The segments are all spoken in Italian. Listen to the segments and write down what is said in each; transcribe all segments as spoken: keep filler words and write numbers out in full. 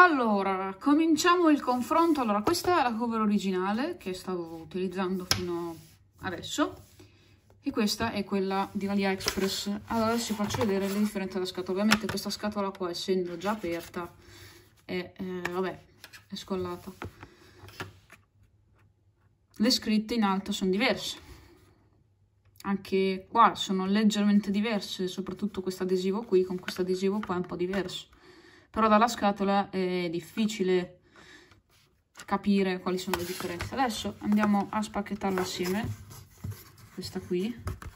Allora, cominciamo il confronto. Allora, questa è la cover originale che stavo utilizzando fino adesso e questa è quella di AliExpress. Allora, adesso faccio vedere le differenze della scatola. Ovviamente questa scatola qua, essendo già aperta, è, eh, vabbè, è scollata. Le scritte in alto sono diverse. Anche qua sono leggermente diverse, soprattutto questo adesivo qui, con questo adesivo qua è un po' diverso. Però dalla scatola è difficile capire quali sono le differenze. Adesso andiamo a spacchettarla assieme. Questa qui.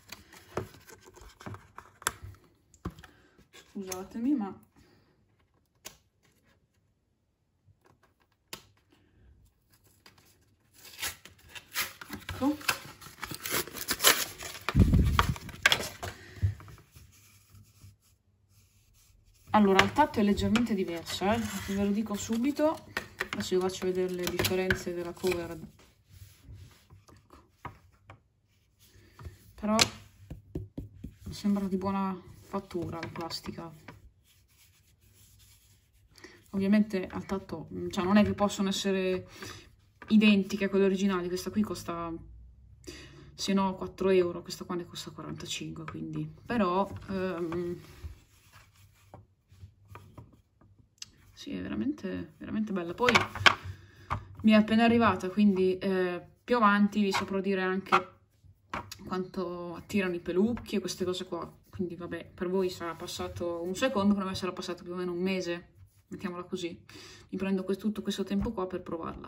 Scusatemi, ma... Ecco. Allora, il tatto è leggermente diverso, eh? Ve lo dico subito. Adesso vi faccio vedere le differenze della cover. Ecco. Però sembra di buona fattura la plastica. Ovviamente al tatto, cioè non è che possono essere identiche a quelle originali. Questa qui costa, se no, quattro euro, questa qua ne costa quarantacinque, quindi. Però... Um, sì, è veramente, veramente bella. Poi mi è appena arrivata, quindi eh, più avanti vi saprò dire anche quanto attirano i pelucchi e queste cose qua. Quindi vabbè, per voi sarà passato un secondo, per me sarà passato più o meno un mese, mettiamola così. Mi prendo questo, tutto questo tempo qua per provarla.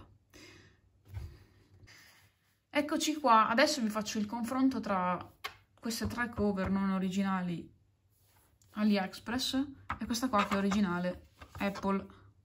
Eccoci qua, adesso vi faccio il confronto tra queste tre cover non originali AliExpress e questa qua che è originale Apple.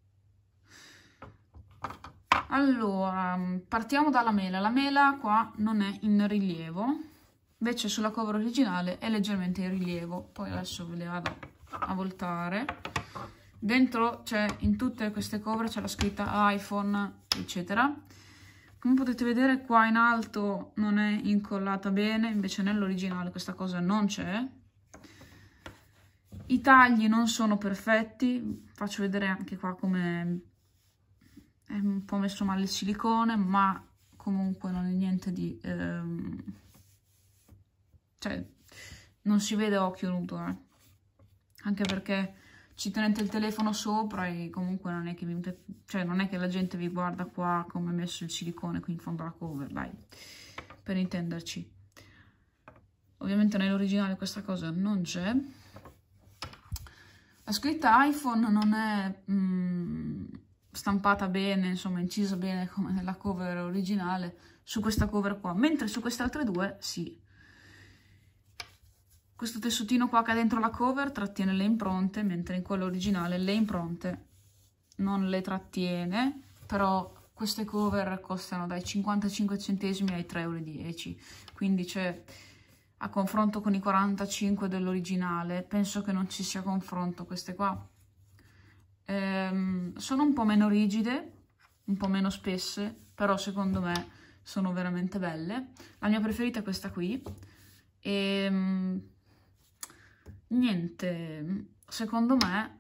Allora, partiamo dalla mela. La mela qua non è in rilievo, invece sulla cover originale è leggermente in rilievo. Poi adesso ve le vado a voltare. Dentro c'è, in tutte queste cover c'è la scritta iPhone, eccetera. Come potete vedere qua in alto non è incollata bene, invece nell'originale questa cosa non c'è. I tagli non sono perfetti, faccio vedere anche qua come è un po' messo male il silicone, ma comunque non è niente di... Ehm, cioè, non si vede a occhio nudo, eh. Anche perché ci tenete il telefono sopra e comunque non è che vi, cioè, non è che la gente vi guarda qua come è messo il silicone qui in fondo alla cover, dai, per intenderci. Ovviamente nell'originale questa cosa non c'è. La scritta iPhone non è mm, stampata bene, insomma incisa bene come nella cover originale su questa cover qua, mentre su queste altre due sì. Questo tessutino qua che è dentro la cover trattiene le impronte, mentre in quella originale le impronte non le trattiene, però queste cover costano dai cinquantacinque centesimi ai tre e dieci euro, quindi c'è... A confronto con i quarantacinque dell'originale, penso che non ci sia confronto. Queste qua ehm, sono un po' meno rigide, un po' meno spesse, però secondo me sono veramente belle. La mia preferita è questa qui. E niente, secondo me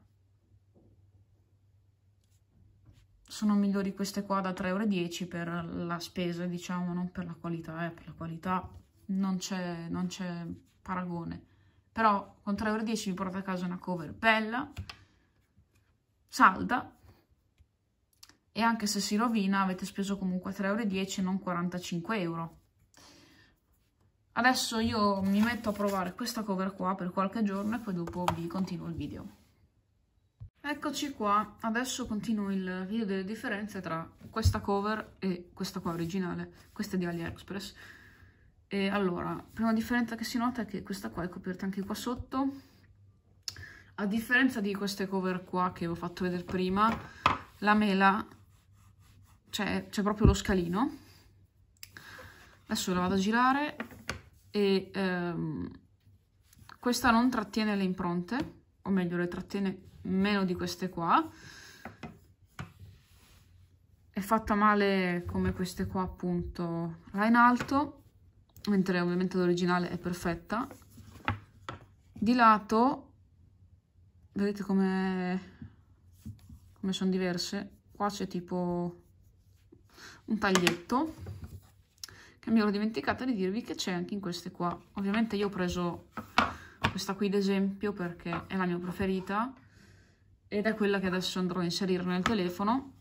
sono migliori queste qua da tre e dieci euro per la spesa, diciamo, non per la qualità, eh, per la qualità non c'è non c'è paragone. Però con tre e dieci euro vi portate a casa una cover bella, salda, e anche se si rovina avete speso comunque tre e dieci euro e non quarantacinque euro. Adesso io mi metto a provare questa cover qua per qualche giorno e poi dopo vi continuo il video. Eccoci qua, adesso continuo il video delle differenze tra questa cover e questa qua originale. Questa è di AliExpress. E allora, prima differenza che si nota è che questa qua è coperta anche qua sotto. A differenza di queste cover qua che vi ho fatto vedere prima, la mela c'è proprio lo scalino. Adesso la vado a girare e ehm, questa non trattiene le impronte, o meglio le trattiene meno di queste qua. È fatta male come queste qua appunto là in alto, mentre ovviamente l'originale è perfetta. Di lato vedete come come sono diverse. Qua c'è tipo un taglietto, che mi ero dimenticata di dirvi che c'è anche in queste qua. Ovviamente io ho preso questa qui d'esempio perché è la mia preferita ed è quella che adesso andrò a inserire nel telefono.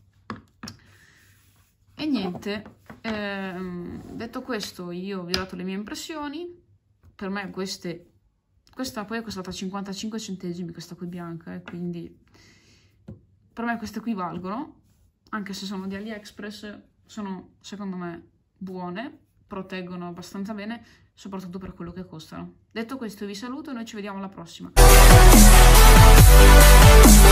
E niente, ehm, detto questo, io vi ho dato le mie impressioni. Per me queste, questa poi è costata cinquantacinque centesimi, questa qui bianca, eh, quindi per me queste qui valgono, anche se sono di AliExpress, sono secondo me buone, proteggono abbastanza bene, soprattutto per quello che costano. Detto questo vi saluto e noi ci vediamo alla prossima.